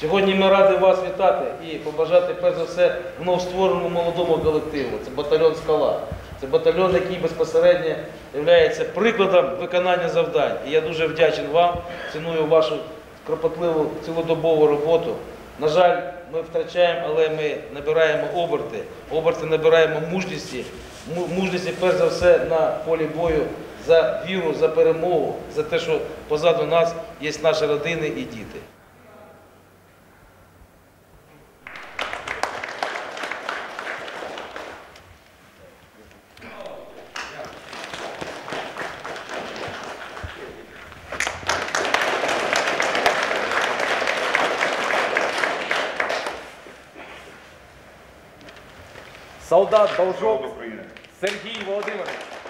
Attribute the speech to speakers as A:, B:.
A: Сьогодні ми раді вас вітати і побажати, перш за все, вновь створеному молодому колективу. Це батальйон «Скала». Це батальйон, який безпосередньо є прикладом виконання завдань. І я дуже вдячний вам, ціную вашу кропотливу цілодобову роботу. На жаль, ми втрачаємо, але ми набираємо оберти набираємо мужності. Мужності, перш за все, на полі бою за віру, за перемогу, за те, що позаду нас є наші родини і діти.
B: Солдат Должок Сергій Володимирович.